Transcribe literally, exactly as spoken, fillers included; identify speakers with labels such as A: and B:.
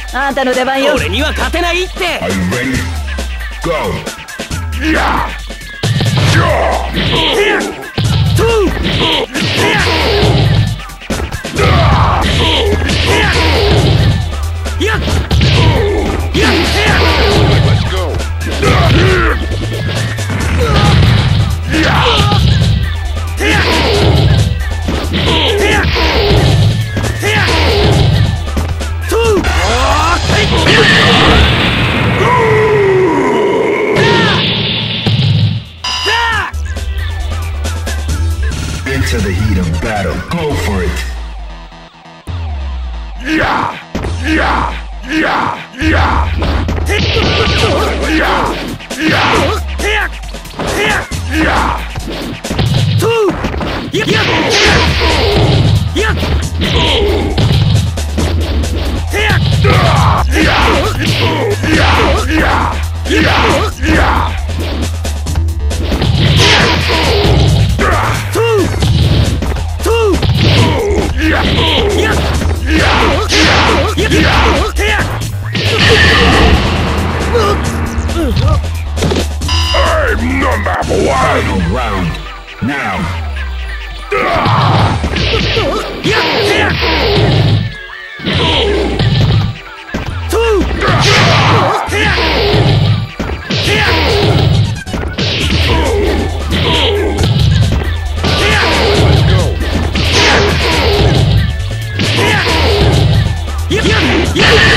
A: あんたの出番よ。
B: 俺には勝てないって。
C: Are you ready? Go!
D: Yeah!
B: Two!
D: Let's go!
C: Into the heat of battle. Go for it.
D: Yeah! Yeah! Yeah! Yeah! Yeah! Yeah!
B: Two! Yeah! Yeah! Yeah!
D: I'm number one!
C: Final round. Now.
D: Let's go!
B: Yeah!